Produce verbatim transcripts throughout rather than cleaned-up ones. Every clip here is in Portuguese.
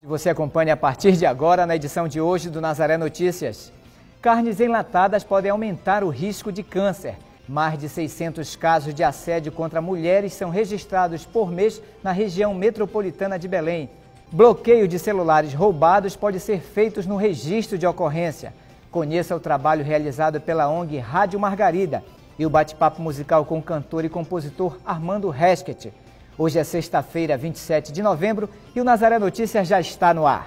Você acompanha a partir de agora na edição de hoje do Nazaré Notícias. Carnes enlatadas podem aumentar o risco de câncer. Mais de seiscentos casos de assédio contra mulheres são registrados por mês na região metropolitana de Belém. Bloqueio de celulares roubados pode ser feito no registro de ocorrência. Conheça o trabalho realizado pela O N G Rádio Margarida e o bate-papo musical com o cantor e compositor Armando Resquet. Hoje é sexta-feira, vinte e sete de novembro, e o Nazaré Notícias já está no ar.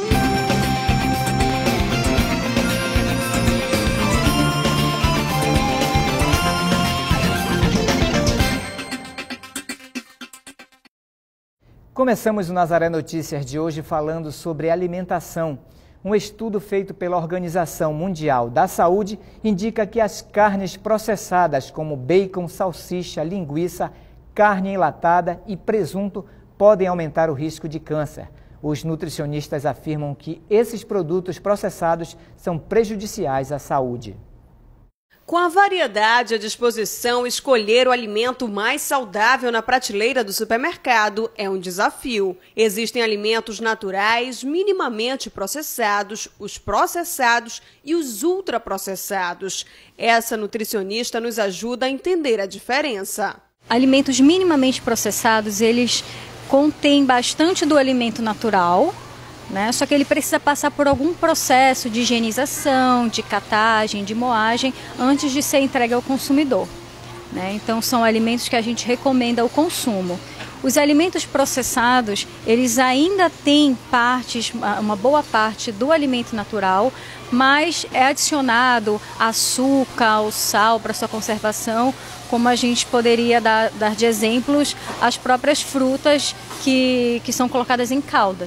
Começamos o Nazaré Notícias de hoje falando sobre alimentação. Um estudo feito pela Organização Mundial da Saúde indica que as carnes processadas, como bacon, salsicha, linguiça, carne enlatada e presunto, podem aumentar o risco de câncer. Os nutricionistas afirmam que esses produtos processados são prejudiciais à saúde. Com a variedade à disposição, escolher o alimento mais saudável na prateleira do supermercado é um desafio. Existem alimentos naturais, minimamente processados, os processados e os ultraprocessados. Essa nutricionista nos ajuda a entender a diferença. Alimentos minimamente processados, eles contêm bastante do alimento natural, né? Só que ele precisa passar por algum processo de higienização, de catagem, de moagem, antes de ser entregue ao consumidor, né? Então são alimentos que a gente recomenda ao consumo. Os alimentos processados, eles ainda têm partes, uma boa parte do alimento natural, mas é adicionado açúcar, o sal para sua conservação, como a gente poderia dar, dar de exemplos as próprias frutas que, que são colocadas em calda.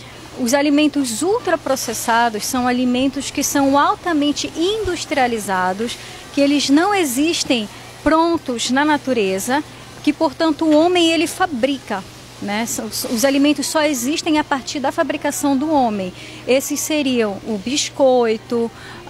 Os alimentos ultraprocessados são alimentos que são altamente industrializados, que eles não existem prontos na natureza, que, portanto, o homem ele fabrica, né? Os, os alimentos só existem a partir da fabricação do homem. Esses seriam o biscoito,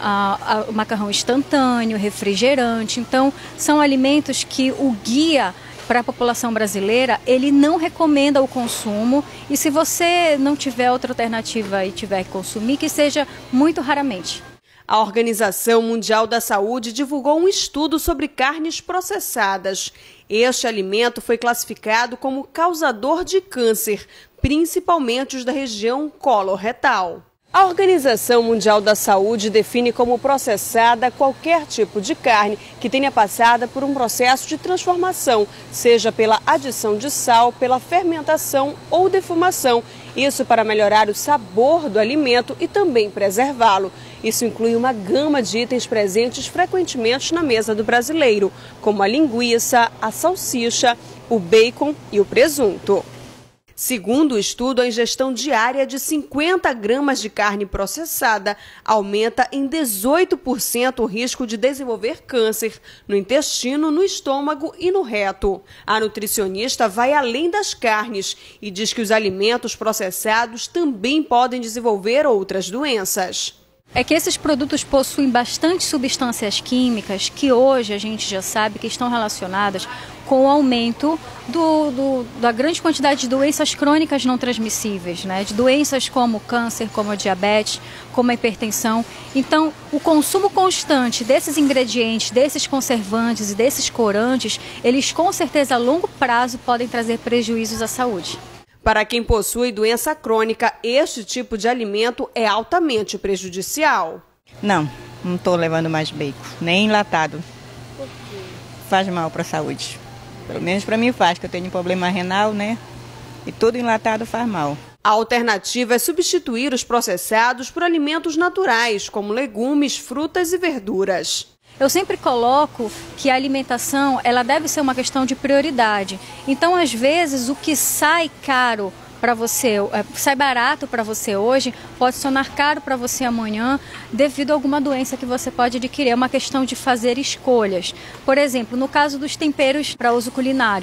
a, a, o macarrão instantâneo, refrigerante. Então, são alimentos que o guia para a população brasileira, ele não recomenda o consumo, e se você não tiver outra alternativa e tiver que consumir, que seja muito raramente. A Organização Mundial da Saúde divulgou um estudo sobre carnes processadas. Este alimento foi classificado como causador de câncer, principalmente os da região coloretal. A Organização Mundial da Saúde define como processada qualquer tipo de carne que tenha passado por um processo de transformação, seja pela adição de sal, pela fermentação ou defumação. Isso para melhorar o sabor do alimento e também preservá-lo. Isso inclui uma gama de itens presentes frequentemente na mesa do brasileiro, como a linguiça, a salsicha, o bacon e o presunto. Segundo o estudo, a ingestão diária de cinquenta gramas de carne processada aumenta em dezoito por cento o risco de desenvolver câncer no intestino, no estômago e no reto. A nutricionista vai além das carnes e diz que os alimentos processados também podem desenvolver outras doenças. É que esses produtos possuem bastante substâncias químicas que hoje a gente já sabe que estão relacionadas com o aumento do, do, da grande quantidade de doenças crônicas não transmissíveis, né? De doenças como o câncer, como a diabetes, como a hipertensão. Então, o consumo constante desses ingredientes, desses conservantes e desses corantes, eles com certeza a longo prazo podem trazer prejuízos à saúde. Para quem possui doença crônica, este tipo de alimento é altamente prejudicial. Não, não estou levando mais bacon, nem enlatado. Por quê? Faz mal para a saúde. Pelo menos para mim faz, que eu tenho problema renal, né? E tudo enlatado faz mal. A alternativa é substituir os processados por alimentos naturais, como legumes, frutas e verduras. Eu sempre coloco que a alimentação ela deve ser uma questão de prioridade. Então, às vezes, o que sai caro para você, sai barato para você hoje, pode se tornar caro para você amanhã, devido a alguma doença que você pode adquirir. É uma questão de fazer escolhas. Por exemplo, no caso dos temperos para uso culinário,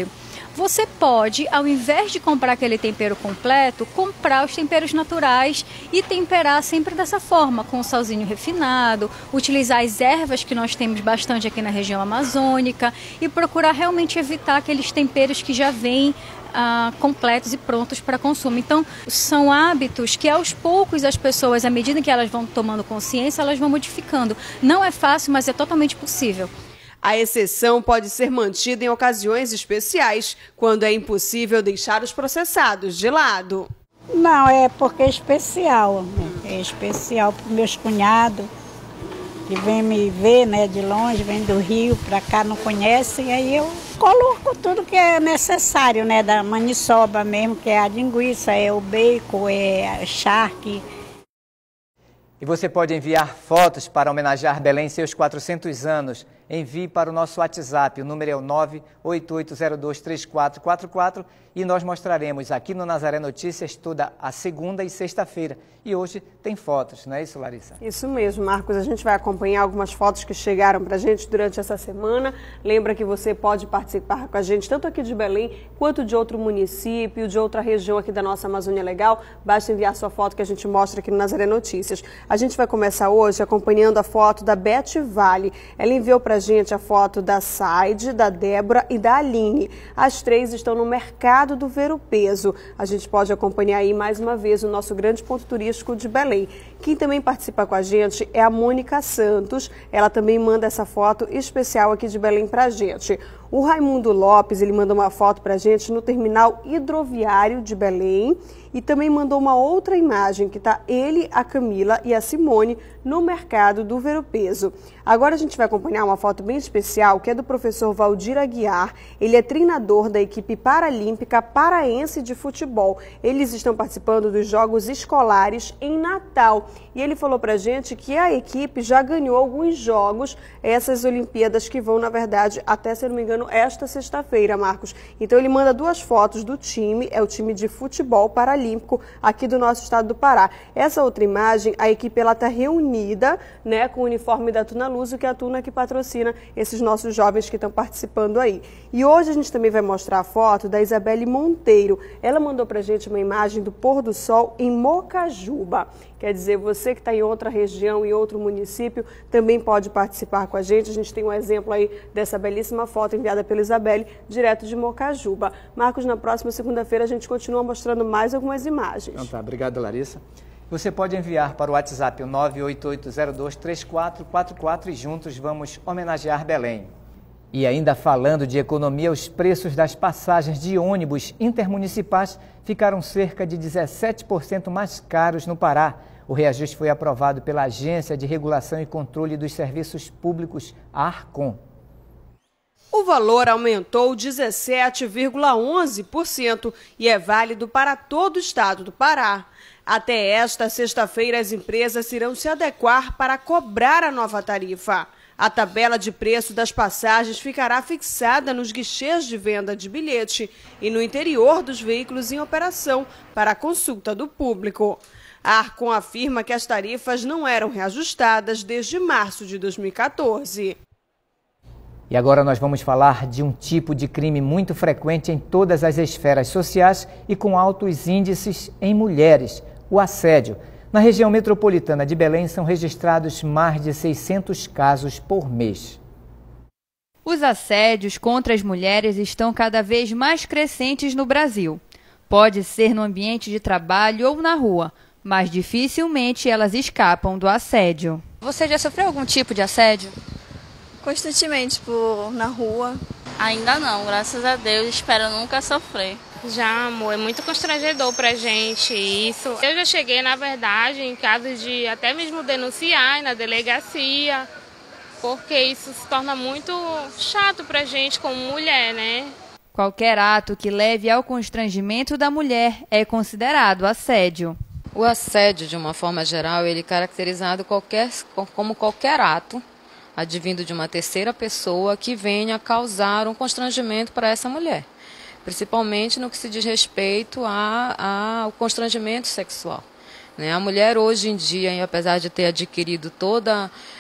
você pode, ao invés de comprar aquele tempero completo, comprar os temperos naturais e temperar sempre dessa forma, com o salzinho refinado, utilizar as ervas que nós temos bastante aqui na região amazônica e procurar realmente evitar aqueles temperos que já vêm Ah, completos e prontos para consumo. Então, são hábitos que aos poucos as pessoas, à medida que elas vão tomando consciência, elas vão modificando. Não é fácil, mas é totalmente possível. A exceção pode ser mantida em ocasiões especiais, quando é impossível deixar os processados de lado. Não, é porque é especial. É especial para os meus cunhados, que vem me ver, né, de longe, vem do Rio para cá, não conhecem, aí eu coloco tudo que é necessário, né, da maniçoba mesmo, que é a linguiça, é o bacon, é a charque. E você pode enviar fotos para homenagear Belém em seus quatrocentos anos. Envie para o nosso WhatsApp, o número é o nove oito oito zero dois três quatro quatro quatro e nós mostraremos aqui no Nazaré Notícias toda a segunda e sexta-feira. E hoje tem fotos, não é isso, Larissa? Isso mesmo, Marcos. A gente vai acompanhar algumas fotos que chegaram para a gente durante essa semana. Lembra que você pode participar com a gente, tanto aqui de Belém, quanto de outro município, de outra região aqui da nossa Amazônia Legal. Basta enviar sua foto que a gente mostra aqui no Nazaré Notícias. A gente vai começar hoje acompanhando a foto da Beth Vale. Ela enviou para a gente a foto da Saide, da Débora e da Aline. As três estão no mercado do Ver o Peso. A gente pode acompanhar aí mais uma vez o nosso grande ponto turístico de Belém. Quem também participa com a gente é a Mônica Santos. Ela também manda essa foto especial aqui de Belém pra gente. O Raimundo Lopes, ele manda uma foto pra gente no terminal hidroviário de Belém e também mandou uma outra imagem que tá ele, a Camila e a Simone no mercado do Ver o Peso. Agora a gente vai acompanhar uma foto bem especial que é do professor Valdir Aguiar. Ele é treinador da equipe paralímpica paraense de futebol. Eles estão participando dos Jogos Escolares em Natal. E ele falou pra gente que a equipe já ganhou alguns jogos, essas Olimpíadas que vão, na verdade, até, se não me engano, esta sexta-feira, Marcos. Então ele manda duas fotos do time, é o time de futebol paralímpico aqui do nosso estado do Pará. Essa outra imagem, a equipe ela está reunida, né, com o uniforme da Tuna Luz, que é a Tuna que patrocina esses nossos jovens que estão participando aí. E hoje a gente também vai mostrar a foto da Isabelle Monteiro. Ela mandou pra gente uma imagem do pôr do sol em Mocajuba. Quer dizer, você que está em outra região, em outro município, também pode participar com a gente. A gente tem um exemplo aí dessa belíssima foto enviada pela Isabelle, direto de Mocajuba. Marcos, na próxima segunda-feira a gente continua mostrando mais algumas imagens. Então tá, obrigado, Larissa. Você pode enviar para o WhatsApp o nove oito oito zero dois três quatro quatro quatro e juntos vamos homenagear Belém. E ainda falando de economia, os preços das passagens de ônibus intermunicipais ficaram cerca de dezessete por cento mais caros no Pará. O reajuste foi aprovado pela Agência de Regulação e Controle dos Serviços Públicos, ARCON. O valor aumentou dezessete vírgula onze por cento e é válido para todo o estado do Pará. Até esta sexta-feira, as empresas irão se adequar para cobrar a nova tarifa. A tabela de preço das passagens ficará fixada nos guichês de venda de bilhete e no interior dos veículos em operação para a consulta do público. A ARCON afirma que as tarifas não eram reajustadas desde março de dois mil e quatorze. E agora nós vamos falar de um tipo de crime muito frequente em todas as esferas sociais e com altos índices em mulheres, o assédio. Na região metropolitana de Belém são registrados mais de seiscentos casos por mês. Os assédios contra as mulheres estão cada vez mais crescentes no Brasil. Pode ser no ambiente de trabalho ou na rua, mas dificilmente elas escapam do assédio. Você já sofreu algum tipo de assédio? Constantemente, por, na rua. Ainda não, graças a Deus, espero nunca sofrer. Já, amor, é muito constrangedor pra gente isso. Eu já cheguei, na verdade, em casos de até mesmo denunciar na delegacia, porque isso se torna muito chato pra gente como mulher, né? Qualquer ato que leve ao constrangimento da mulher é considerado assédio. O assédio, de uma forma geral, ele é caracterizado qualquer, como qualquer ato advindo de uma terceira pessoa que venha causar um constrangimento para essa mulher, principalmente no que se diz respeito a, a, ao constrangimento sexual. Né? A mulher hoje em dia, apesar de ter adquirido toda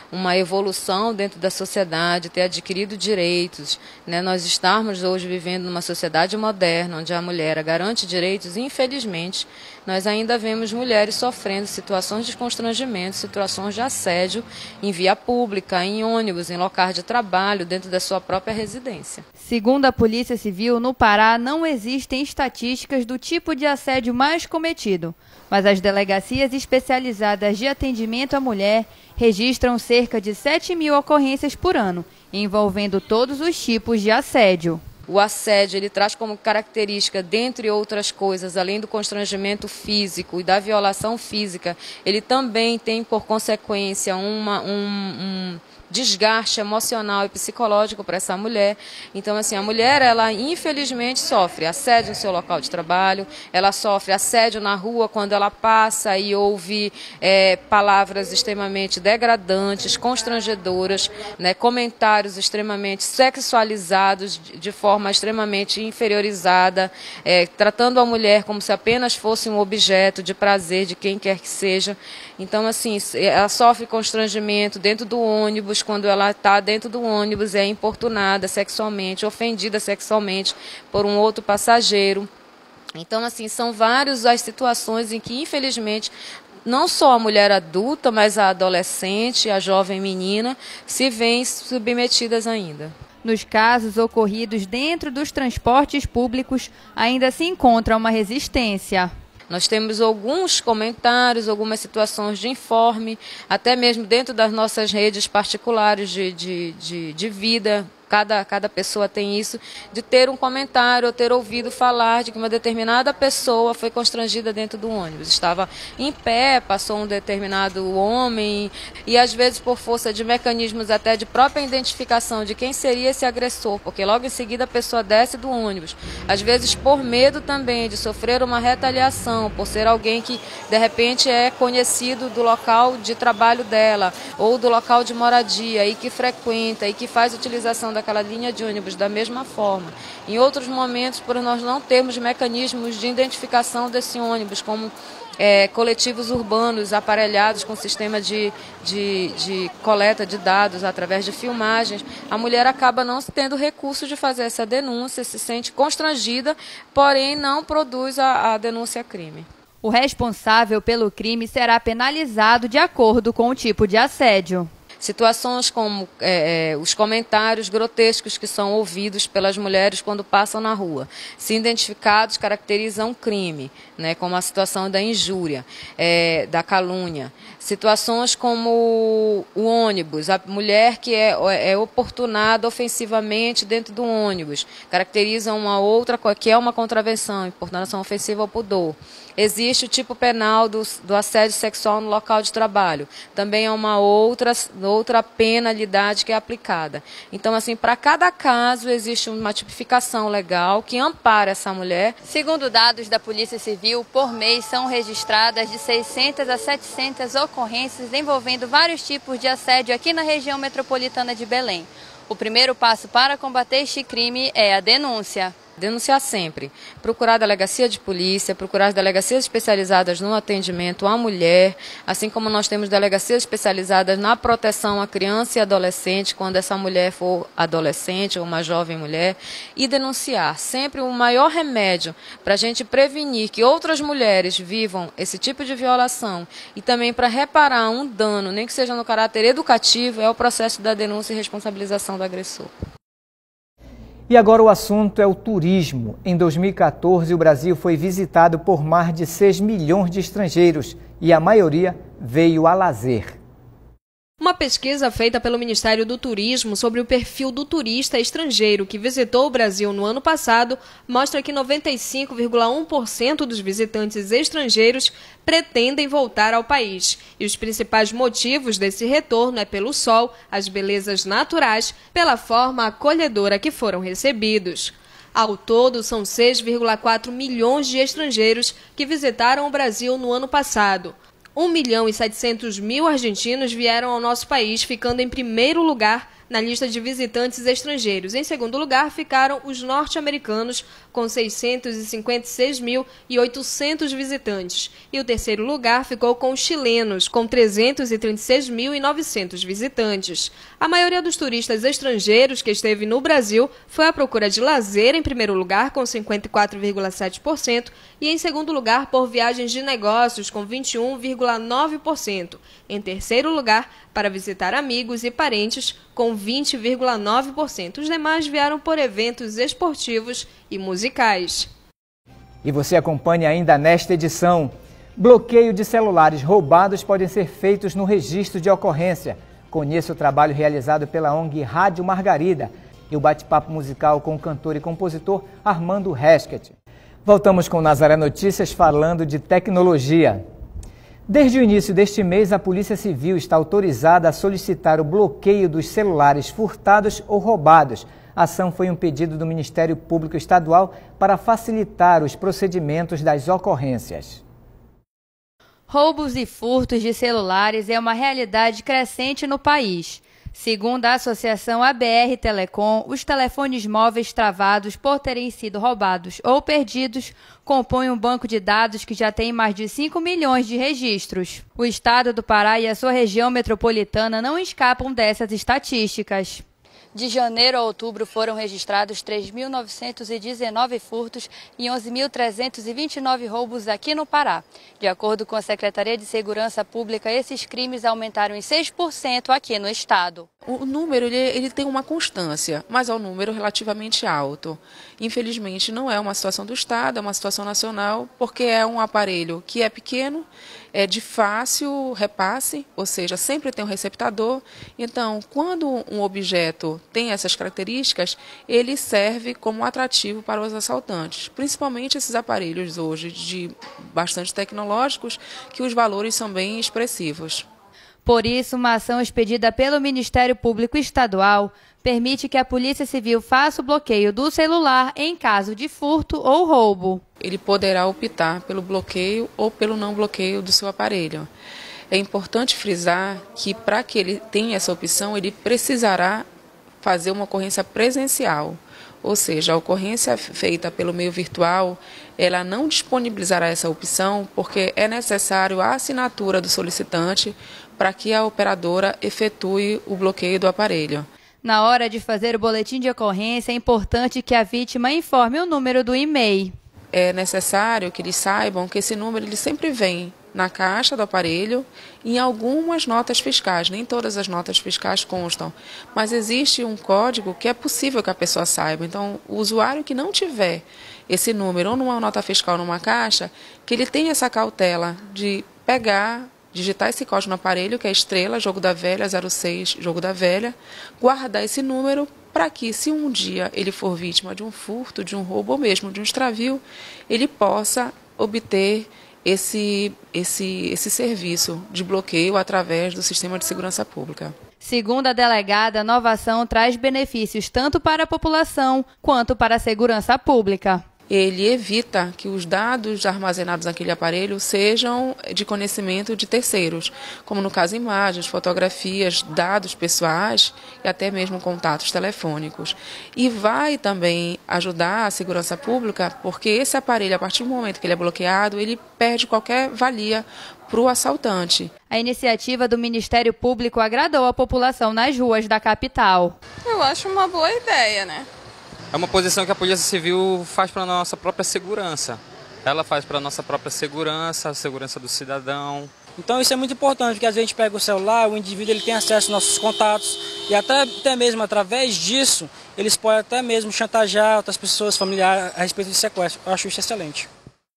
uma evolução dentro da sociedade, ter adquirido direitos, né? Nós estarmos hoje vivendo numa sociedade moderna, onde a mulher garante direitos, e infelizmente nós ainda vemos mulheres sofrendo situações de constrangimento, situações de assédio em via pública, em ônibus, em locais de trabalho, dentro da sua própria residência. Segundo a Polícia Civil, no Pará não existem estatísticas do tipo de assédio mais cometido, mas as delegacias especializadas de atendimento à mulher registram cerca de sete mil ocorrências por ano, envolvendo todos os tipos de assédio. O assédio, ele traz como característica, dentre outras coisas, além do constrangimento físico e da violação física, ele também tem por consequência uma, um, um desgaste emocional e psicológico para essa mulher. Então, assim, a mulher, ela infelizmente sofre assédio no seu local de trabalho, ela sofre assédio na rua quando ela passa e ouve é, palavras extremamente degradantes, constrangedoras, né, comentários extremamente sexualizados, de, de forma extremamente inferiorizada, é, tratando a mulher como se apenas fosse um objeto de prazer de quem quer que seja. Então, assim, ela sofre constrangimento dentro do ônibus, quando ela está dentro do ônibus, é importunada sexualmente, ofendida sexualmente por um outro passageiro. Então, assim, são várias as situações em que, infelizmente, não só a mulher adulta, mas a adolescente, a jovem menina, se veem submetidas ainda. Nos casos ocorridos dentro dos transportes públicos, ainda se encontra uma resistência. Nós temos alguns comentários, algumas situações de informe, até mesmo dentro das nossas redes particulares de, de, de, de vida. Cada, cada pessoa tem isso, de ter um comentário ou ter ouvido falar de que uma determinada pessoa foi constrangida dentro do ônibus. Estava em pé, passou um determinado homem e às vezes por força de mecanismos até de própria identificação de quem seria esse agressor, porque logo em seguida a pessoa desce do ônibus. Às vezes por medo também de sofrer uma retaliação, por ser alguém que de repente é conhecido do local de trabalho dela ou do local de moradia e que frequenta e que faz utilização daquela linha de ônibus da mesma forma. Em outros momentos, por nós não termos mecanismos de identificação desse ônibus, como é, coletivos urbanos aparelhados com sistema de, de, de coleta de dados através de filmagens, a mulher acaba não tendo recurso de fazer essa denúncia, se sente constrangida, porém não produz a, a denúncia crime. O responsável pelo crime será penalizado de acordo com o tipo de assédio. Situações como é, os comentários grotescos que são ouvidos pelas mulheres quando passam na rua, se identificados, caracterizam crime, né, como a situação da injúria, é, da calúnia. Situações como o ônibus, a mulher que é, é oportunada ofensivamente dentro do ônibus, caracteriza uma outra, que é uma contravenção, importunação ofensiva ao pudor. Existe o tipo penal do, do assédio sexual no local de trabalho. Também é uma outra, outra penalidade que é aplicada. Então, assim, para cada caso existe uma tipificação legal que ampara essa mulher. Segundo dados da Polícia Civil, por mês são registradas de seiscentas a setecentas ocorrências envolvendo vários tipos de assédio aqui na região metropolitana de Belém. O primeiro passo para combater este crime é a denúncia. Denunciar sempre, procurar a delegacia de polícia, procurar as delegacias especializadas no atendimento à mulher, assim como nós temos delegacias especializadas na proteção à criança e adolescente, quando essa mulher for adolescente ou uma jovem mulher, e denunciar. Sempre o maior remédio para a gente prevenir que outras mulheres vivam esse tipo de violação e também para reparar um dano, nem que seja no caráter educativo, é o processo da denúncia e responsabilização do agressor. E agora o assunto é o turismo. Em dois mil e quatorze, o Brasil foi visitado por mais de seis milhões de estrangeiros e a maioria veio a lazer. Uma pesquisa feita pelo Ministério do Turismo sobre o perfil do turista estrangeiro que visitou o Brasil no ano passado mostra que noventa e cinco vírgula um por cento dos visitantes estrangeiros pretendem voltar ao país. E os principais motivos desse retorno é pelo sol, as belezas naturais, pela forma acolhedora que foram recebidos. Ao todo, são seis vírgula quatro milhões de estrangeiros que visitaram o Brasil no ano passado. um milhão e setecentos mil argentinos vieram ao nosso país, ficando em primeiro lugar na lista de visitantes estrangeiros. Em segundo lugar, ficaram os norte-americanos, com seiscentos e cinquenta e seis mil e oitocentos visitantes. E o terceiro lugar ficou com os chilenos, com trezentos e trinta e seis mil e novecentos visitantes. A maioria dos turistas estrangeiros que esteve no Brasil foi à procura de lazer, em primeiro lugar, com cinquenta e quatro vírgula sete por cento, e em segundo lugar, por viagens de negócios, com vinte e um vírgula nove por cento. Em terceiro lugar, para visitar amigos e parentes, com vinte vírgula nove por cento. Os demais vieram por eventos esportivos e musicais. E você acompanha ainda nesta edição. Bloqueio de celulares roubados podem ser feitos no registro de ocorrência. Conheça o trabalho realizado pela O N G Rádio Margarida e o bate-papo musical com o cantor e compositor Armando Resket. Voltamos com Nazaré Notícias falando de tecnologia. Desde o início deste mês, a Polícia Civil está autorizada a solicitar o bloqueio dos celulares furtados ou roubados. A ação foi um pedido do Ministério Público Estadual para facilitar os procedimentos das ocorrências. Roubos e furtos de celulares é uma realidade crescente no país. Segundo a Associação A B R Telecom, os telefones móveis travados por terem sido roubados ou perdidos compõem um banco de dados que já tem mais de cinco milhões de registros. O estado do Pará e a sua região metropolitana não escapam dessas estatísticas. De janeiro a outubro foram registrados três mil novecentos e dezenove furtos e onze mil trezentos e vinte e nove roubos aqui no Pará. De acordo com a Secretaria de Segurança Pública, esses crimes aumentaram em seis por cento aqui no estado. O número ele, ele tem uma constância, mas é um número relativamente alto. Infelizmente não é uma situação do estado, é uma situação nacional, porque é um aparelho que é pequeno, é de fácil repasse, ou seja, sempre tem um receptador. Então, quando um objeto tem essas características, ele serve como atrativo para os assaltantes, principalmente esses aparelhos hoje de bastante tecnológicos, que os valores são bem expressivos. Por isso, uma ação expedida pelo Ministério Público Estadual permite que a Polícia Civil faça o bloqueio do celular em caso de furto ou roubo. Ele poderá optar pelo bloqueio ou pelo não bloqueio do seu aparelho. É importante frisar que, para que ele tenha essa opção, ele precisará fazer uma ocorrência presencial. Ou seja, a ocorrência feita pelo meio virtual, ela não disponibilizará essa opção porque é necessário a assinatura do solicitante para que a operadora efetue o bloqueio do aparelho. Na hora de fazer o boletim de ocorrência, é importante que a vítima informe o número do e-mail. É necessário que eles saibam que esse número ele sempre vem na caixa do aparelho e em algumas notas fiscais. Nem todas as notas fiscais constam, mas existe um código que é possível que a pessoa saiba. Então, o usuário que não tiver esse número ou numa nota fiscal ou numa caixa, que ele tenha essa cautela de pegar, digitar esse código no aparelho, que é estrela, jogo da velha, zero seis, jogo da velha, guardar esse número para que, se um dia ele for vítima de um furto, de um roubo ou mesmo de um extravio, ele possa obter esse, esse, esse serviço de bloqueio através do Sistema de Segurança Pública. Segundo a delegada, a nova ação traz benefícios tanto para a população quanto para a segurança pública. Ele evita que os dados armazenados naquele aparelho sejam de conhecimento de terceiros, como no caso imagens, fotografias, dados pessoais e até mesmo contatos telefônicos. E vai também ajudar a segurança pública, porque esse aparelho, a partir do momento que ele é bloqueado, ele perde qualquer valia para o assaltante. A iniciativa do Ministério Público agradou a população nas ruas da capital. Eu acho uma boa ideia, né? É uma posição que a Polícia Civil faz para a nossa própria segurança. Ela faz para a nossa própria segurança, a segurança do cidadão. Então isso é muito importante, porque às vezes a gente pega o celular, o indivíduo ele tem acesso aos nossos contatos e até, até mesmo através disso, eles podem até mesmo chantagear outras pessoas familiares a respeito de sequestro. Eu acho isso excelente.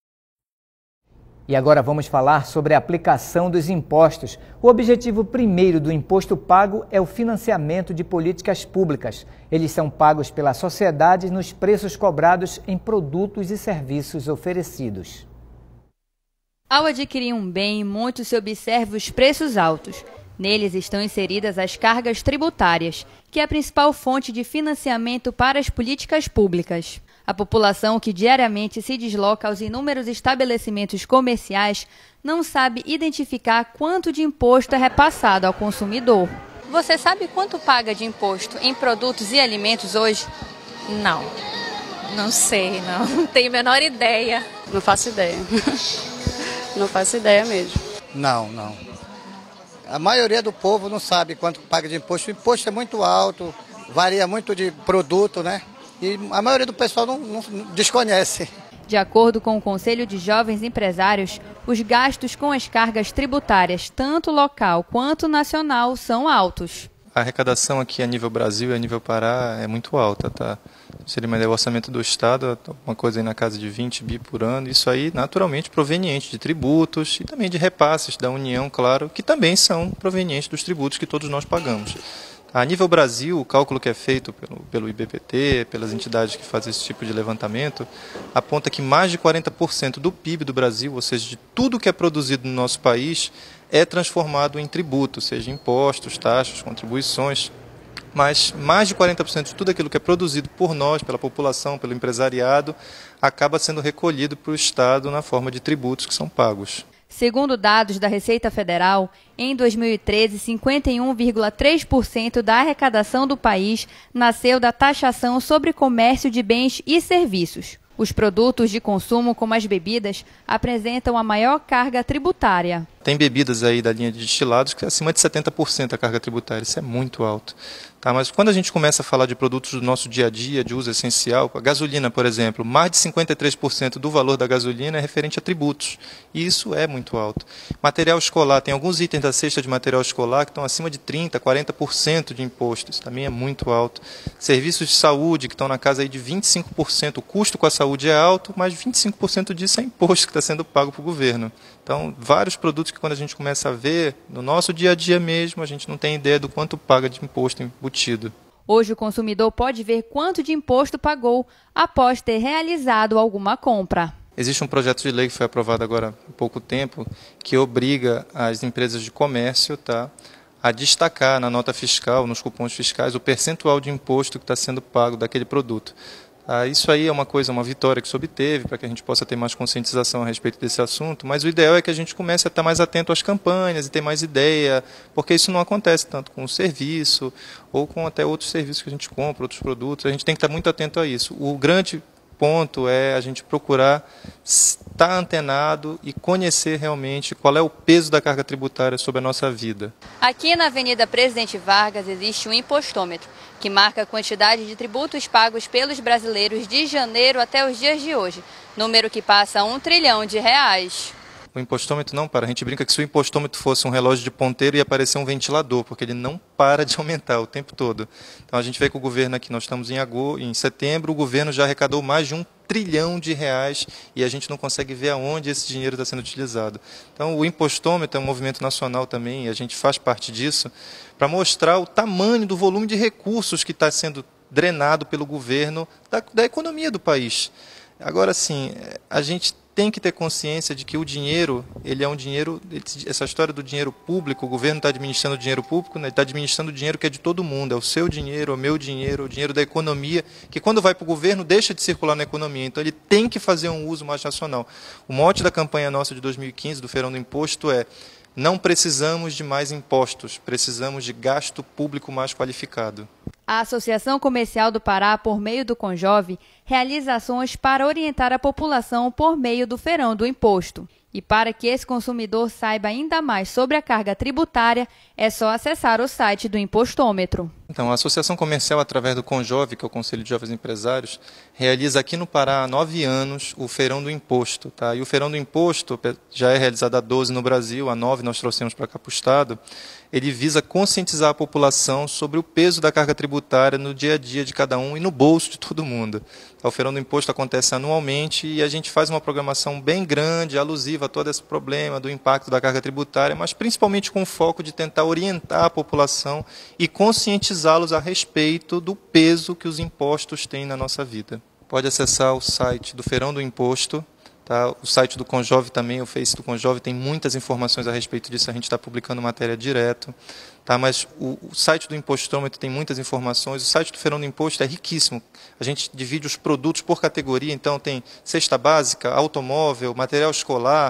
E agora vamos falar sobre a aplicação dos impostos. O objetivo primeiro do imposto pago é o financiamento de políticas públicas. Eles são pagos pela sociedade nos preços cobrados em produtos e serviços oferecidos. Ao adquirir um bem, muito se observa os preços altos. Neles estão inseridas as cargas tributárias, que é a principal fonte de financiamento para as políticas públicas. A população que diariamente se desloca aos inúmeros estabelecimentos comerciais não sabe identificar quanto de imposto é repassado ao consumidor. Você sabe quanto paga de imposto em produtos e alimentos hoje? Não. Não sei, não. Não tenho a menor ideia. Não faço ideia. Não faço ideia mesmo. Não, não. A maioria do povo não sabe quanto paga de imposto. O imposto é muito alto, varia muito de produto, né? E a maioria do pessoal não, não desconhece. De acordo com o Conselho de Jovens Empresários, os gastos com as cargas tributárias, tanto local quanto nacional, são altos. A arrecadação aqui a nível Brasil e a nível Pará é muito alta, tá? Seria o orçamento do Estado, uma coisa aí na casa de vinte bi por ano, isso aí naturalmente proveniente de tributos e também de repasses da União, claro, que também são provenientes dos tributos que todos nós pagamos. A nível Brasil, o cálculo que é feito pelo, pelo I B P T, pelas entidades que fazem esse tipo de levantamento, aponta que mais de quarenta por cento do P I B do Brasil, ou seja, de tudo que é produzido no nosso país, é transformado em tributo, seja impostos, taxas, contribuições. Mas mais de quarenta por cento de tudo aquilo que é produzido por nós, pela população, pelo empresariado, acaba sendo recolhido para o Estado na forma de tributos que são pagos. Segundo dados da Receita Federal, em dois mil e treze, cinquenta e um vírgula três por cento da arrecadação do país nasceu da taxação sobre comércio de bens e serviços. Os produtos de consumo, como as bebidas, apresentam a maior carga tributária. Tem bebidas aí da linha de destilados que é acima de setenta por cento a carga tributária, isso é muito alto. Tá? Mas quando a gente começa a falar de produtos do nosso dia a dia, de uso essencial, a gasolina, por exemplo, mais de cinquenta e três por cento do valor da gasolina é referente a tributos, e isso é muito alto. Material escolar, tem alguns itens da cesta de material escolar que estão acima de trinta por cento, quarenta por cento de imposto, isso também é muito alto. Serviços de saúde, que estão na casa aí de vinte e cinco por cento, o custo com a saúde é alto, mas vinte e cinco por cento disso é imposto que está sendo pago para o governo. Então, vários produtos que quando a gente começa a ver, no nosso dia a dia mesmo, a gente não tem ideia do quanto paga de imposto embutido. Hoje o consumidor pode ver quanto de imposto pagou após ter realizado alguma compra. Existe um projeto de lei que foi aprovado agora há pouco tempo, que obriga as empresas de comércio, tá, a destacar na nota fiscal, nos cupons fiscais, o percentual de imposto que está sendo pago daquele produto. Ah, isso aí é uma coisa, uma vitória que se obteve para que a gente possa ter mais conscientização a respeito desse assunto, mas o ideal é que a gente comece a estar mais atento às campanhas e ter mais ideia, porque isso não acontece tanto com o serviço ou com até outros serviços que a gente compra, outros produtos, a gente tem que estar muito atento a isso. O grande ponto é a gente procurar estar antenado e conhecer realmente qual é o peso da carga tributária sobre a nossa vida. Aqui na Avenida Presidente Vargas existe um impostômetro, que marca a quantidade de tributos pagos pelos brasileiros de janeiro até os dias de hoje, número que passa a um trilhão de reais. O impostômetro não para. A gente brinca que se o impostômetro fosse um relógio de ponteiro ia aparecer um ventilador, porque ele não para de aumentar o tempo todo. Então a gente vê que o governo aqui, nós estamos em agosto, em setembro, o governo já arrecadou mais de um trilhão de reais e a gente não consegue ver aonde esse dinheiro está sendo utilizado. Então o impostômetro é um movimento nacional também, e a gente faz parte disso, para mostrar o tamanho do volume de recursos que está sendo drenado pelo governo da, da economia do país. Agora sim, a gente tem que ter consciência de que o dinheiro, ele é um dinheiro, essa história do dinheiro público, o governo está administrando o dinheiro público, né, ele está administrando o dinheiro que é de todo mundo, é o seu dinheiro, é o meu dinheiro, é o dinheiro da economia, que quando vai para o governo deixa de circular na economia, então ele tem que fazer um uso mais racional. O mote da campanha nossa de dois mil e quinze, do Feirão do Imposto, é: não precisamos de mais impostos, precisamos de gasto público mais qualificado. A Associação Comercial do Pará, por meio do Conjove, realiza ações para orientar a população por meio do Feirão do Imposto. E para que esse consumidor saiba ainda mais sobre a carga tributária, é só acessar o site do Impostômetro. Então, a Associação Comercial, através do Conjove, que é o Conselho de Jovens Empresários, realiza aqui no Pará há nove anos o Feirão do Imposto. Tá? E o Feirão do Imposto já é realizado há doze no Brasil, há nove nós trouxemos para cá para o Estado. Ele visa conscientizar a população sobre o peso da carga tributária no dia a dia de cada um e no bolso de todo mundo. O Feirão do Imposto acontece anualmente e a gente faz uma programação bem grande, alusiva a todo esse problema do impacto da carga tributária, mas principalmente com o foco de tentar orientar a população e conscientizá-los a respeito do peso que os impostos têm na nossa vida. Pode acessar o site do Feirão do Imposto. Tá? O site do Conjove também, o Face do Conjove, tem muitas informações a respeito disso, a gente está publicando matéria direto. Tá? Mas o, o site do Impostômetro tem muitas informações, o site do Feirão do Imposto é riquíssimo. A gente divide os produtos por categoria, então tem cesta básica, automóvel, material escolar,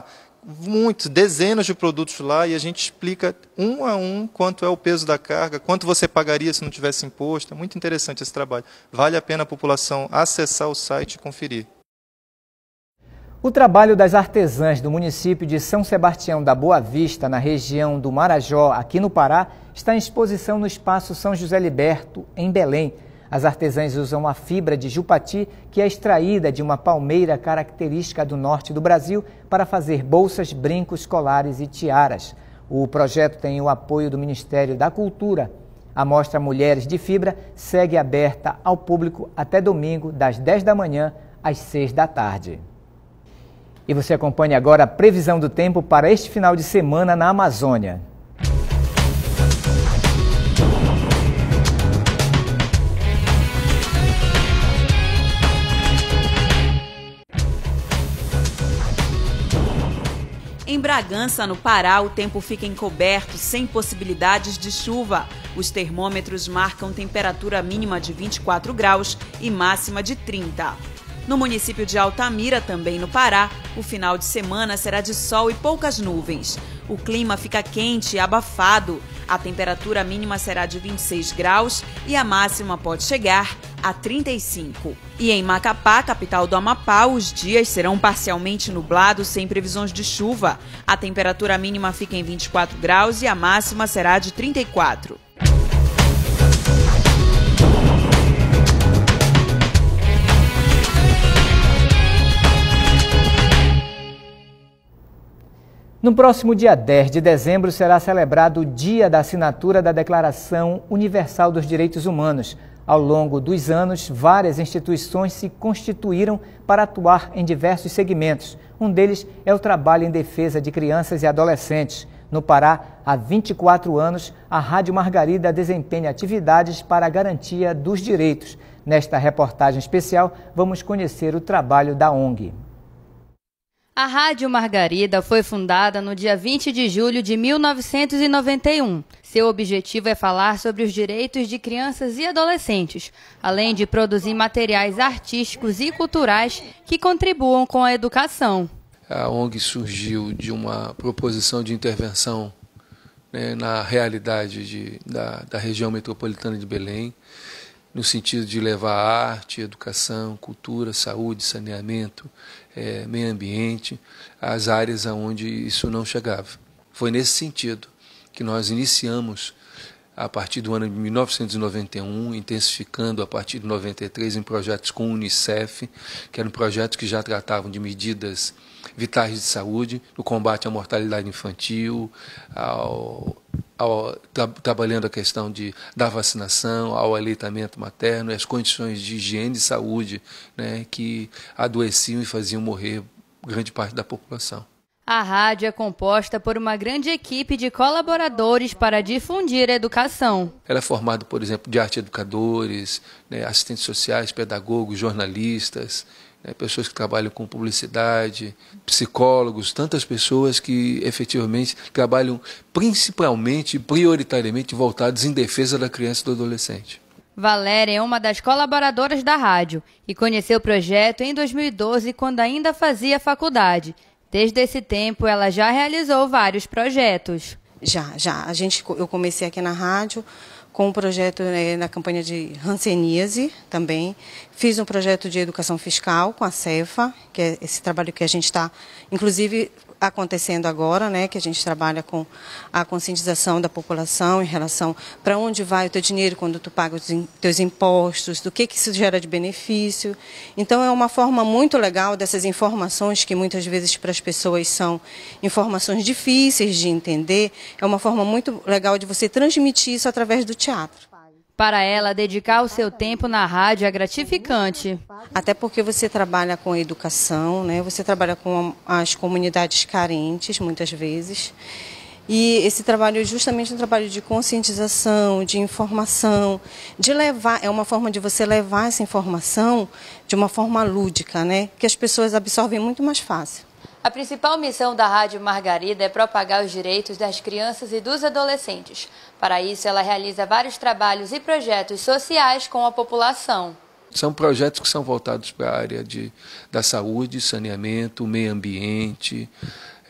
muitos, dezenas de produtos lá e a gente explica um a um quanto é o peso da carga, quanto você pagaria se não tivesse imposto. É muito interessante esse trabalho. Vale a pena a população acessar o site e conferir. O trabalho das artesãs do município de São Sebastião da Boa Vista, na região do Marajó, aqui no Pará, está em exposição no Espaço São José Liberto, em Belém. As artesãs usam a fibra de jupati, que é extraída de uma palmeira característica do norte do Brasil, para fazer bolsas, brincos, colares e tiaras. O projeto tem o apoio do Ministério da Cultura. A mostra Mulheres de Fibra segue aberta ao público até domingo, das dez da manhã às seis da tarde. E você acompanha agora a previsão do tempo para este final de semana na Amazônia. Em Bragança, no Pará, o tempo fica encoberto, sem possibilidades de chuva. Os termômetros marcam temperatura mínima de vinte e quatro graus e máxima de trinta. No município de Altamira, também no Pará, o final de semana será de sol e poucas nuvens. O clima fica quente e abafado. A temperatura mínima será de vinte e seis graus e a máxima pode chegar a trinta e cinco. E em Macapá, capital do Amapá, os dias serão parcialmente nublados, sem previsões de chuva. A temperatura mínima fica em vinte e quatro graus e a máxima será de trinta e quatro. No próximo dia dez de dezembro será celebrado o Dia da Assinatura da Declaração Universal dos Direitos Humanos. Ao longo dos anos, várias instituições se constituíram para atuar em diversos segmentos. Um deles é o trabalho em defesa de crianças e adolescentes. No Pará, há vinte e quatro anos, a Rádio Margarida desempenha atividades para a garantia dos direitos. Nesta reportagem especial, vamos conhecer o trabalho da O N G. A Rádio Margarida foi fundada no dia vinte de julho de mil novecentos e noventa e um. Seu objetivo é falar sobre os direitos de crianças e adolescentes, além de produzir materiais artísticos e culturais que contribuam com a educação. A O N G surgiu de uma proposição de intervenção, né, na realidade de, da, da região metropolitana de Belém, no sentido de levar arte, educação, cultura, saúde, saneamento, é, meio ambiente, às áreas onde isso não chegava. Foi nesse sentido que nós iniciamos, a partir do ano de mil novecentos e noventa e um, intensificando a partir de noventa e três em projetos com o Unicef, que eram projetos que já tratavam de medidas vitais de saúde, no combate à mortalidade infantil, ao, ao, tra, trabalhando a questão de, da vacinação, ao aleitamento materno e as condições de higiene e saúde, né, que adoeciam e faziam morrer grande parte da população. A rádio é composta por uma grande equipe de colaboradores para difundir a educação. Ela é formada, por exemplo, de arte educadores, né, assistentes sociais, pedagogos, jornalistas, né, pessoas que trabalham com publicidade, psicólogos, tantas pessoas que efetivamente trabalham principalmente e prioritariamente voltadas em defesa da criança e do adolescente. Valéria é uma das colaboradoras da rádio e conheceu o projeto em dois mil e doze, quando ainda fazia faculdade. Desde esse tempo, ela já realizou vários projetos. Já, já. A gente, eu comecei aqui na rádio com um projeto, né, na campanha de hanseníase também. Fiz um projeto de educação fiscal com a Cefa, que é esse trabalho que a gente está, inclusive, acontecendo agora, né, que a gente trabalha com a conscientização da população em relação para onde vai o teu dinheiro quando tu paga os teus impostos, do que, que isso gera de benefício. Então, é uma forma muito legal dessas informações que muitas vezes para as pessoas são informações difíceis de entender, é uma forma muito legal de você transmitir isso através do teatro. Para ela, dedicar o seu tempo na rádio é gratificante. Até porque você trabalha com a educação, né? Você trabalha com as comunidades carentes, muitas vezes. E esse trabalho é justamente um trabalho de conscientização, de informação, de levar, é uma forma de você levar essa informação de uma forma lúdica, né? Que as pessoas absorvem muito mais fácil. A principal missão da Rádio Margarida é propagar os direitos das crianças e dos adolescentes. Para isso, ela realiza vários trabalhos e projetos sociais com a população. São projetos que são voltados para a área de, da saúde, saneamento, meio ambiente,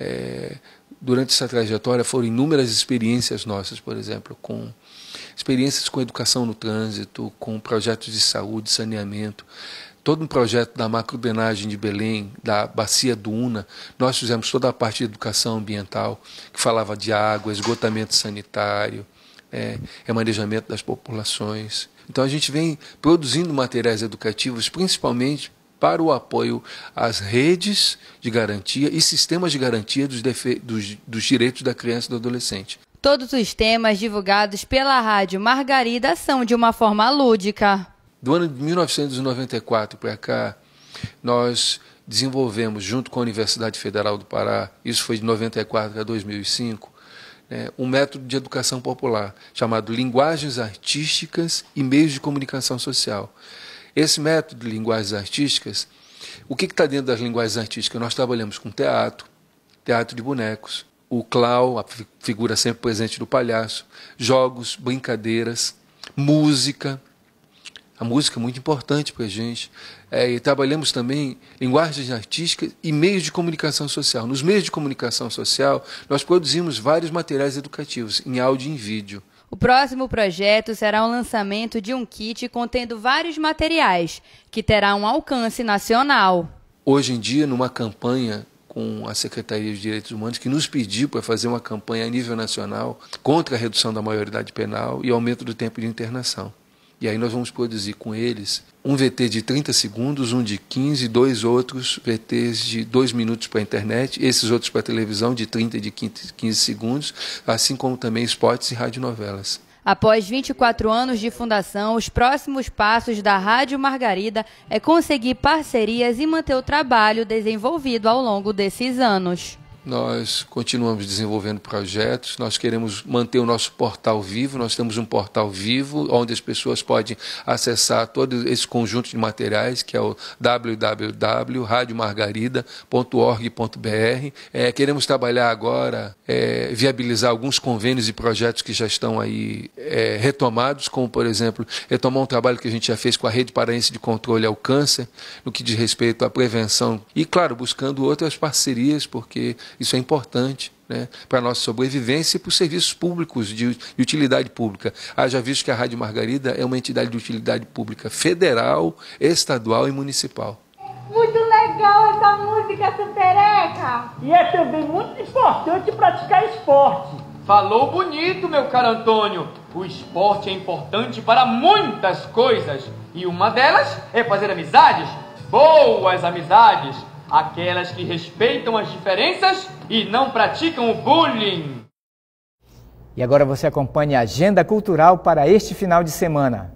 É, durante essa trajetória foram inúmeras experiências nossas, por exemplo, com experiências com educação no trânsito, com projetos de saúde, saneamento, todo um projeto da macrodrenagem de Belém, da bacia do Una. Nós fizemos toda a parte de educação ambiental, que falava de água, esgotamento sanitário, é, remanejamento das populações. Então a gente vem produzindo materiais educativos, principalmente para o apoio às redes de garantia e sistemas de garantia dos, dos, dos direitos da criança e do adolescente. Todos os temas divulgados pela Rádio Margarida são de uma forma lúdica. Do ano de mil novecentos e noventa e quatro para cá, nós desenvolvemos, junto com a Universidade Federal do Pará, isso foi de noventa e quatro a dois mil e cinco, né, um método de educação popular chamado Linguagens Artísticas e Meios de Comunicação Social. Esse método de linguagens artísticas, o que está dentro das linguagens artísticas? Nós trabalhamos com teatro, teatro de bonecos, o clown, a figura sempre presente do palhaço, jogos, brincadeiras, música. A música é muito importante para a gente. É, e trabalhamos também linguagens artísticas e meios de comunicação social. Nos meios de comunicação social, nós produzimos vários materiais educativos, em áudio e em vídeo. O próximo projeto será o lançamento de um kit contendo vários materiais, que terá um alcance nacional. Hoje em dia, numa campanha com a Secretaria de Direitos Humanos, que nos pediu para fazer uma campanha a nível nacional contra a redução da maioridade penal e aumento do tempo de internação. E aí nós vamos produzir com eles um V T de trinta segundos, um de quinze, dois outros V Ts de dois minutos para a internet, esses outros para a televisão de trinta e de quinze segundos, assim como também spots e radionovelas. Após vinte e quatro anos de fundação, os próximos passos da Rádio Margarida é conseguir parcerias e manter o trabalho desenvolvido ao longo desses anos. Nós continuamos desenvolvendo projetos, nós queremos manter o nosso portal vivo, nós temos um portal vivo, onde as pessoas podem acessar todo esse conjunto de materiais, que é o w w w ponto rádio margarida ponto org ponto b r. É, queremos trabalhar agora, é, viabilizar alguns convênios e projetos que já estão aí é, retomados, como, por exemplo, retomar um trabalho que a gente já fez com a Rede Paraense de Controle ao Câncer, no que diz respeito à prevenção, e, claro, buscando outras parcerias, porque isso é importante, né, para a nossa sobrevivência e para os serviços públicos de, de utilidade pública. Haja visto que a Rádio Margarida é uma entidade de utilidade pública federal, estadual e municipal. Muito legal essa música, Supereca! E é também muito importante praticar esporte. Falou bonito, meu caro Antônio. O esporte é importante para muitas coisas. E uma delas é fazer amizades, boas amizades. Aquelas que respeitam as diferenças e não praticam o bullying. E agora você acompanha a agenda cultural para este final de semana.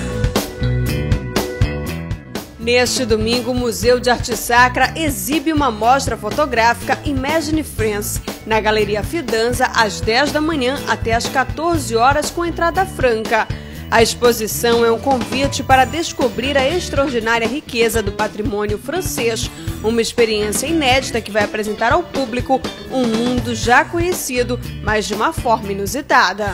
Neste domingo, o Museu de Arte Sacra exibe uma mostra fotográfica Imagine France, na Galeria Fidanza, às dez da manhã até às quatorze horas, com entrada franca. A exposição é um convite para descobrir a extraordinária riqueza do patrimônio francês, uma experiência inédita que vai apresentar ao público um mundo já conhecido, mas de uma forma inusitada.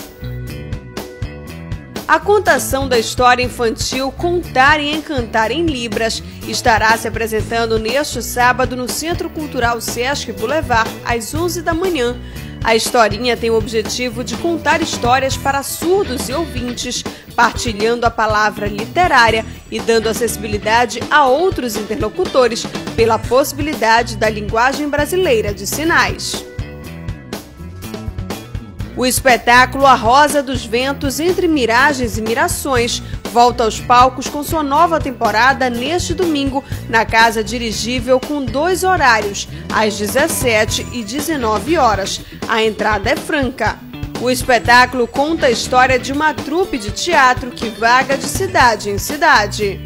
A contação da história infantil Contar e Encantar em Libras estará se apresentando neste sábado no Centro Cultural Sesc Boulevard, às onze da manhã. A historinha tem o objetivo de contar histórias para surdos e ouvintes, partilhando a palavra literária e dando acessibilidade a outros interlocutores pela possibilidade da linguagem brasileira de sinais. O espetáculo A Rosa dos Ventos Entre Miragens e Mirações volta aos palcos com sua nova temporada neste domingo na Casa Dirigível, com dois horários, às dezessete e dezenove horas. A entrada é franca. O espetáculo conta a história de uma trupe de teatro que vaga de cidade em cidade.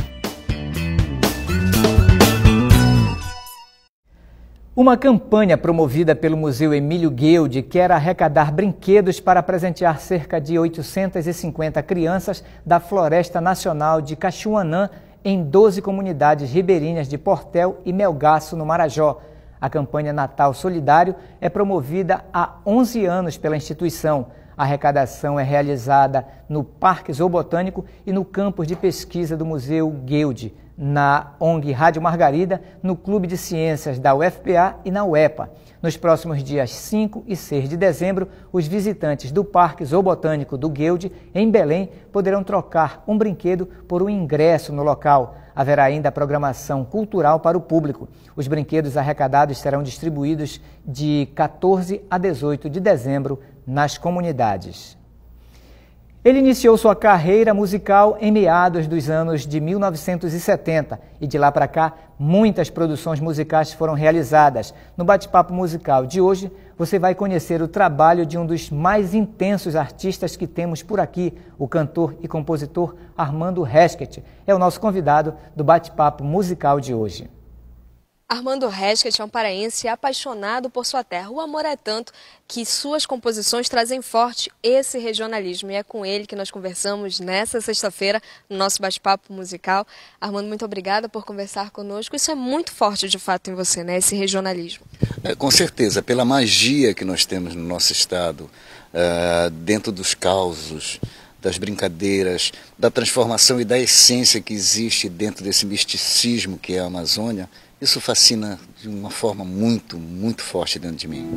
Uma campanha promovida pelo Museu Emílio Guild quer arrecadar brinquedos para presentear cerca de oitocentas e cinquenta crianças da Floresta Nacional de Cachuanã, em doze comunidades ribeirinhas de Portel e Melgaço, no Marajó. A campanha Natal Solidário é promovida há onze anos pela instituição. A arrecadação é realizada no Parque Zoobotânico e no campus de pesquisa do Museu Guild. na O N G Rádio Margarida, no Clube de Ciências da U F P A e na U E P A. Nos próximos dias cinco e seis de dezembro, os visitantes do Parque Zoobotânico do Guilde, em Belém, poderão trocar um brinquedo por um ingresso no local. Haverá ainda programação cultural para o público. Os brinquedos arrecadados serão distribuídos de quatorze a dezoito de dezembro nas comunidades. Ele iniciou sua carreira musical em meados dos anos de mil novecentos e setenta e de lá para cá muitas produções musicais foram realizadas. No bate-papo musical de hoje você vai conhecer o trabalho de um dos mais intensos artistas que temos por aqui, o cantor e compositor Armando Resquet. É o nosso convidado do bate-papo musical de hoje. Armando Resquet é um paraense apaixonado por sua terra. O amor é tanto que suas composições trazem forte esse regionalismo. E é com ele que nós conversamos nessa sexta-feira, no nosso bate-papo musical. Armando, muito obrigada por conversar conosco. Isso é muito forte, de fato, em você, né? Esse regionalismo. É, com certeza, pela magia que nós temos no nosso estado, uh, dentro dos causos, das brincadeiras, da transformação e da essência que existe dentro desse misticismo que é a Amazônia, isso fascina de uma forma muito, muito forte dentro de mim.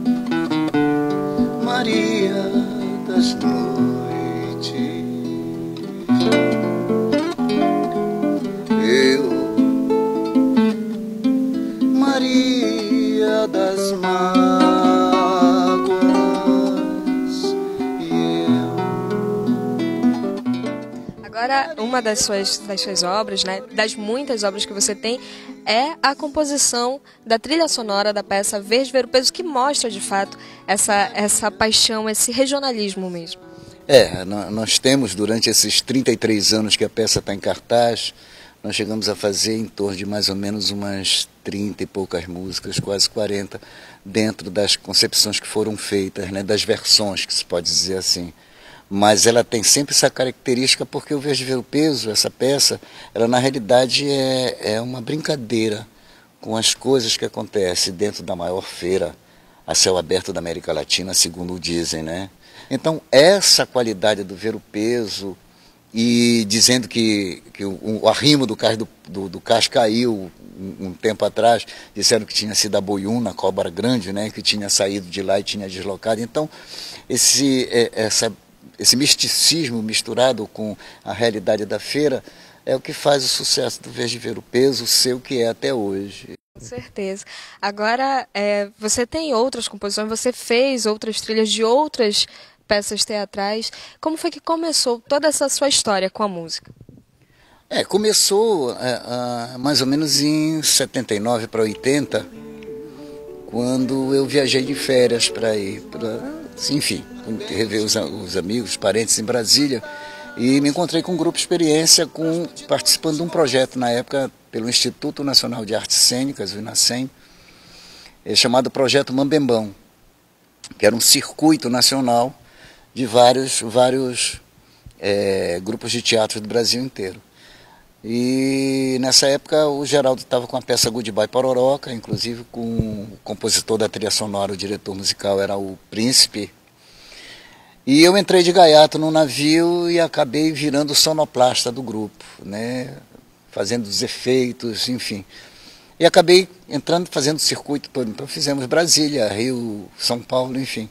Maria das noites, eu, Maria das mágoas, e eu. Agora, uma das suas, das suas obras, né, das muitas obras que você tem, é a composição da trilha sonora da peça Verde Ver o Peso, que mostra, de fato, essa, essa paixão, esse regionalismo mesmo. É, nós temos, durante esses trinta e três anos que a peça está em cartaz, nós chegamos a fazer em torno de mais ou menos umas trinta e poucas músicas, quase quarenta, dentro das concepções que foram feitas, né, das versões, que se pode dizer assim. Mas ela tem sempre essa característica porque o Verde Ver o Peso, essa peça, ela na realidade é, é uma brincadeira com as coisas que acontecem dentro da maior feira a céu aberto da América Latina, segundo dizem, né? Então, essa qualidade do Ver o Peso, e dizendo que, que o, o arrimo do cais, do, do, do cais caiu um, um tempo atrás, disseram que tinha sido a boiúna, a cobra grande, né? Que tinha saído de lá e tinha deslocado. Então, esse, essa... Esse misticismo misturado com a realidade da feira é o que faz o sucesso do Verde Ver o Peso ser o que é até hoje. Com certeza. Agora, é, você tem outras composições, você fez outras trilhas de outras peças teatrais. Como foi que começou toda essa sua história com a música? É, começou é, é, mais ou menos em setenta e nove para oitenta, quando eu viajei de férias para ir para... Enfim, rever os, os amigos, os parentes em Brasília, e me encontrei com um grupo de experiência com, participando de um projeto na época pelo Instituto Nacional de Artes Cênicas, o INACEM, é, chamado Projeto Mambembão, que era um circuito nacional de vários, vários é, grupos de teatro do Brasil inteiro. E nessa época o Geraldo estava com a peça Goodbye Pororoca, inclusive com o compositor da trilha sonora, o diretor musical era o Príncipe. E eu entrei de gaiato no navio e acabei virando sonoplasta do grupo, né? Fazendo os efeitos, enfim. E acabei entrando, fazendo o circuito todo. Então fizemos Brasília, Rio, São Paulo, enfim.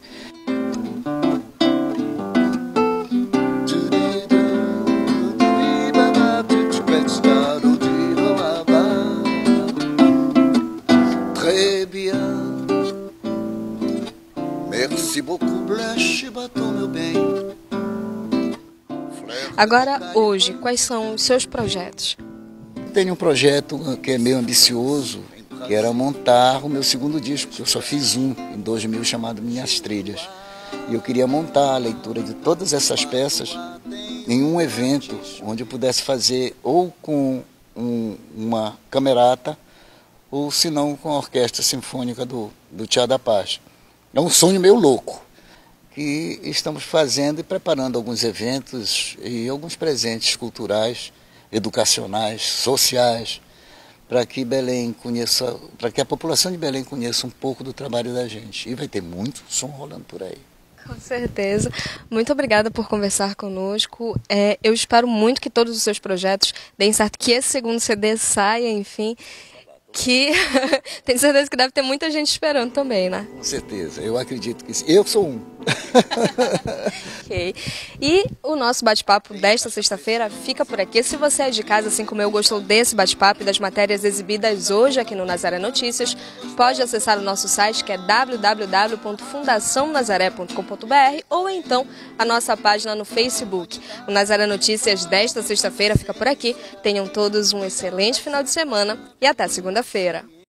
Agora, hoje, quais são os seus projetos? Tenho um projeto que é meio ambicioso, que era montar o meu segundo disco, que eu só fiz um em dois mil, chamado Minhas Trilhas. E eu queria montar a leitura de todas essas peças em um evento onde eu pudesse fazer ou com um, uma camerata, ou se não com a Orquestra Sinfônica do, do Teatro da Paz. É um sonho meio louco, que estamos fazendo e preparando alguns eventos e alguns presentes culturais, educacionais, sociais, para que Belém conheça, para que a população de Belém conheça um pouco do trabalho da gente. E vai ter muito som rolando por aí. Com certeza. Muito obrigada por conversar conosco. É, eu espero muito que todos os seus projetos deem certo, que esse segundo C D saia, enfim, que tenho certeza que deve ter muita gente esperando também, né? Com certeza, eu acredito que sim. Eu sou um. Ok. E o nosso bate-papo desta sexta-feira fica por aqui. Se você é de casa, assim como eu, gostou desse bate-papo e das matérias exibidas hoje aqui no Nazaré Notícias, pode acessar o nosso site, que é w w w ponto fundação nazaré ponto com ponto b r, ou então a nossa página no Facebook. O Nazaré Notícias desta sexta-feira fica por aqui. Tenham todos um excelente final de semana e até segunda-feira.